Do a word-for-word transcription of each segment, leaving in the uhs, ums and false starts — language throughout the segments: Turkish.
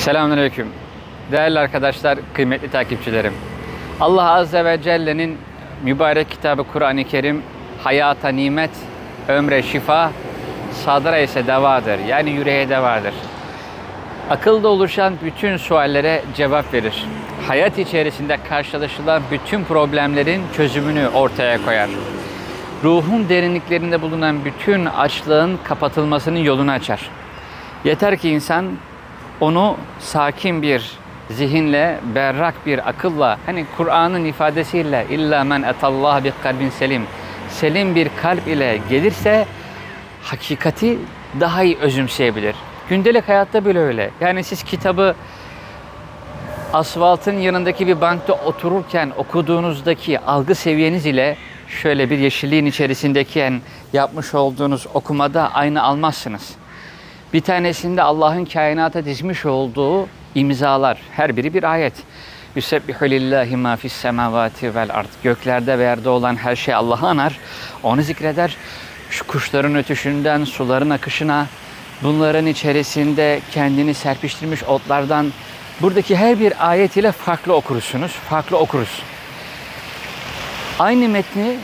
Selamünaleyküm. Değerli arkadaşlar, kıymetli takipçilerim. Allah Azze ve Celle'nin mübarek kitabı Kur'an-ı Kerim hayata nimet, ömre şifa, sadra ise devadır. Yani yüreğe devadır. Akılda oluşan bütün suallere cevap verir. Hayat içerisinde karşılaşılan bütün problemlerin çözümünü ortaya koyar. Ruhun derinliklerinde bulunan bütün açlığın kapatılmasının yolunu açar. Yeter ki insan onu sakin bir zihinle, berrak bir akılla, hani Kur'an'ın ifadesiyle illa men etallah bi kalbin selim, selim bir kalp ile gelirse hakikati daha iyi özümseyebilir. Gündelik hayatta bile öyle. Yani siz kitabı asfaltın yanındaki bir bankta otururken okuduğunuzdaki algı seviyeniz ile şöyle bir yeşilliğin içerisindeyken yapmış olduğunuz okumada aynı almazsınız. Bir tanesinde Allah'ın kainata dizmiş olduğu imzalar, her biri bir ayet. Yusebbihu lillahi ma fis semavati vel ard. Göklerde ve yerde olan her şey Allah'ı anar, onu zikreder. Şu kuşların ötüşünden suların akışına, bunların içerisinde kendini serpiştirmiş otlardan, buradaki her bir ayet ile farklı okursunuz, farklı okuruz. Aynı metni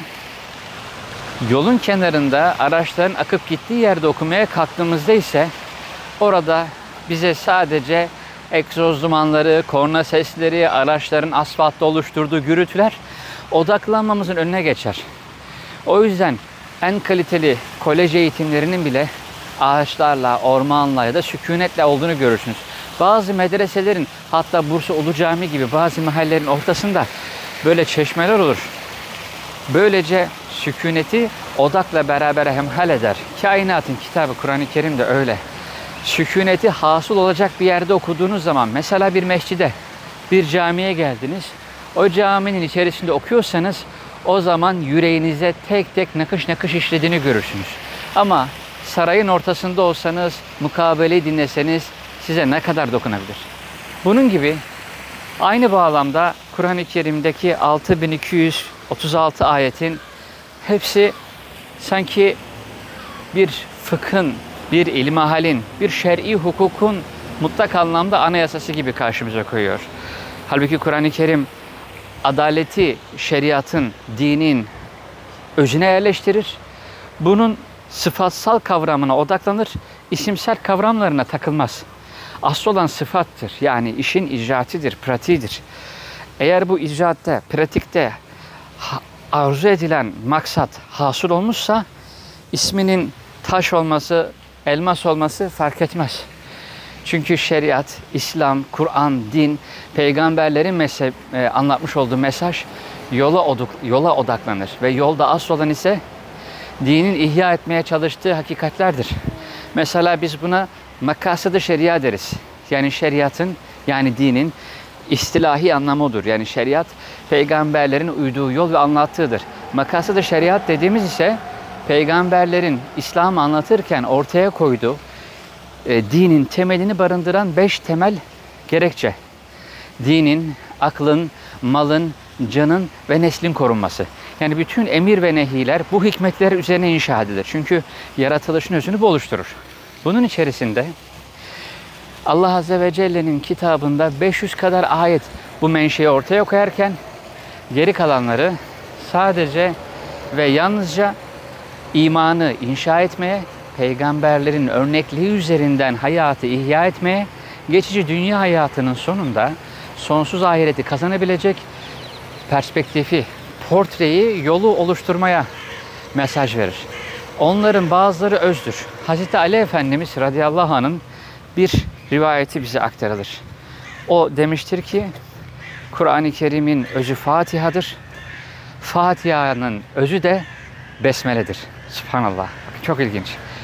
yolun kenarında araçların akıp gittiği yerde okumaya kalktığımızda ise orada bize sadece egzoz dumanları, korna sesleri, araçların asfaltta oluşturduğu gürültüler odaklanmamızın önüne geçer. O yüzden en kaliteli kolej eğitimlerinin bile ağaçlarla, ormanla ya da sükunetle olduğunu görürsünüz. Bazı medreselerin, hatta Bursa Ulu Cami gibi bazı mahallelerin ortasında böyle çeşmeler olur. Böylece sükuneti odakla beraber hemhal eder. Kainatın kitabı Kur'an-ı Kerim de öyle. Sükuneti hasıl olacak bir yerde okuduğunuz zaman, mesela bir mescide, bir camiye geldiniz, o caminin içerisinde okuyorsanız o zaman yüreğinize tek tek nakış nakış işlediğini görürsünüz. Ama sarayın ortasında olsanız, mukabeleyi dinleseniz size ne kadar dokunabilir? Bunun gibi aynı bağlamda Kur'an-ı Kerim'deki altı bin iki yüz otuz altı ayetin hepsi sanki bir fıkhın, bir ilmihalin, bir şer'i hukukun mutlak anlamda anayasası gibi karşımıza koyuyor. Halbuki Kur'an-ı Kerim adaleti, şeriatın, dinin özüne yerleştirir. Bunun sıfatsal kavramına odaklanır, isimsel kavramlarına takılmaz. Asıl olan sıfattır. Yani işin icraatidir, pratiğidir. Eğer bu icraatte, pratikte arzu edilen maksat hasıl olmuşsa isminin taş olması, elmas olması fark etmez. Çünkü şeriat, İslam, Kur'an, din, peygamberlerin mezhep, e, anlatmış olduğu mesaj yola, oduk, yola odaklanır. Ve yolda asıl olan ise dinin ihya etmeye çalıştığı hakikatlerdir. Mesela biz buna makasıd-ı şeria deriz. Yani şeriatın, yani dinin istilahi anlamı odur. Yani şeriat, peygamberlerin uyduğu yol ve anlattığıdır. Makasıd-ı şeriat dediğimiz ise peygamberlerin İslam'ı anlatırken ortaya koyduğu e, dinin temelini barındıran beş temel gerekçe. Dinin, aklın, malın, canın ve neslin korunması. Yani bütün emir ve nehiler bu hikmetler üzerine inşa edilir. Çünkü yaratılışın özünü bu oluşturur. Bunun içerisinde Allah Azze ve Celle'nin kitabında beş yüz kadar ayet bu menşeyi ortaya koyarken geri kalanları sadece ve yalnızca imanı inşa etmeye, peygamberlerin örnekliği üzerinden hayatı ihya etmeye, geçici dünya hayatının sonunda sonsuz ahireti kazanabilecek perspektifi, portreyi, yolu oluşturmaya mesaj verir. Onların bazıları özdür. Hazreti Ali Efendimiz radıyallahu anh'ın bir rivayeti bize aktarılır. O demiştir ki, Kur'an-ı Kerim'in özü Fatiha'dır. Fatiha'nın özü de Besmele'dir. Subhanallah. Çok ilginç.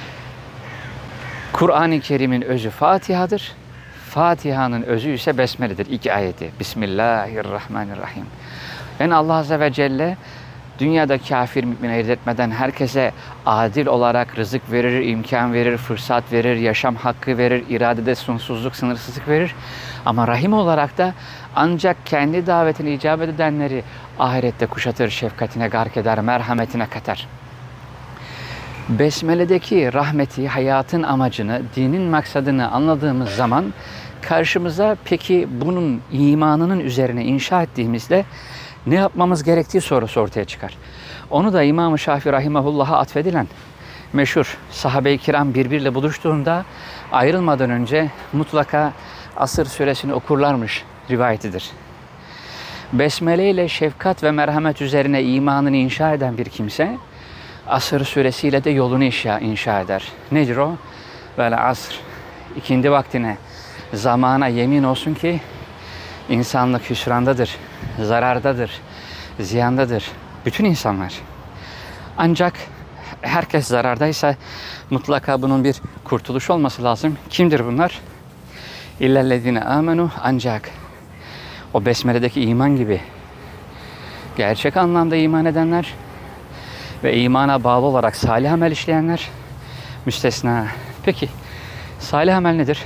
Kur'an-ı Kerim'in özü Fatiha'dır. Fatiha'nın özü ise Besmele'dir. İki ayeti. Bismillahirrahmanirrahim. Yani Allah Azze ve Celle dünyada kafir mümin ayırt etmeden herkese adil olarak rızık verir, imkan verir, fırsat verir, yaşam hakkı verir, iradede sonsuzluk, sınırsızlık verir. Ama rahim olarak da ancak kendi davetine icabet edenleri ahirette kuşatır, şefkatine gark eder, merhametine katar. Besmele'deki rahmeti, hayatın amacını, dinin maksadını anladığımız zaman Karşımıza peki bunun imanının üzerine inşa ettiğimizde ne yapmamız gerektiği sorusu ortaya çıkar. Onu da İmam-ı Şafii Rahimahullah'a atfedilen meşhur sahabe-i kiram birbiriyle buluştuğunda ayrılmadan önce mutlaka Asr suresini okurlarmış rivayetidir. Besmele ile şefkat ve merhamet üzerine imanını inşa eden bir kimse Asr suresiyle de yolunu inşa, inşa eder. Nedir o? Vel asr. İkindi vaktine, zamana yemin olsun ki insanlık hüsrandadır, zarardadır, ziyandadır. Bütün insanlar. Ancak herkes zarardaysa mutlaka bunun bir kurtuluş olması lazım. Kimdir bunlar? İllellezine amenu, ancak o besmeledeki iman gibi gerçek anlamda iman edenler ve imana bağlı olarak salih amel işleyenler müstesna. Peki salih amel nedir?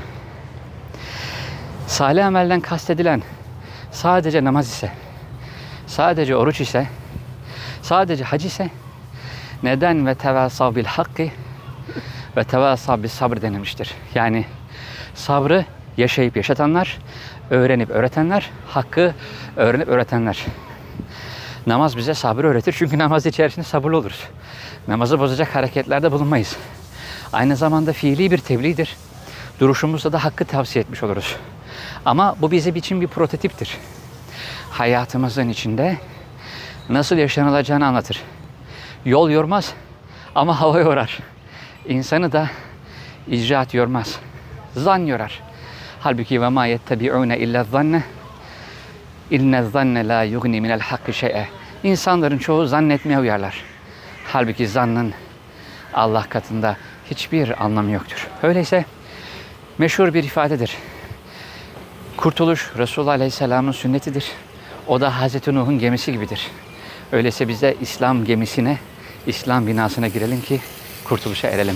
Salih amelden kastedilen sadece namaz ise, sadece oruç ise, sadece hac ise neden ve tevasav bil hakkı ve tevasav bil sabr denilmiştir. Yani sabrı yaşayıp yaşatanlar, öğrenip öğretenler, hakkı öğrenip öğretenler. Namaz bize sabır öğretir çünkü namaz içerisinde sabırlı oluruz. Namazı bozacak hareketlerde bulunmayız. Aynı zamanda fiili bir tebliğdir. Duruşumuzda da hakkı tavsiye etmiş oluruz. Ama bu bizim için bir prototiptir. Hayatımızın içinde nasıl yaşanılacağını anlatır. Yol yormaz ama hava yorar. İnsanı da icraat yormaz. Zan yorar. Halbuki ve ma yettebi'une illa zanne inne zanne la yugni minel hakkı şey'e. İnsanların çoğu zannetmeye uyarlar. Halbuki zannın Allah katında hiçbir anlamı yoktur. Öyleyse meşhur bir ifadedir. Kurtuluş Resulullah Aleyhisselam'ın sünnetidir. O da Hazreti Nuh'un gemisi gibidir. Öyleyse biz de İslam gemisine, İslam binasına girelim ki kurtuluşa erelim.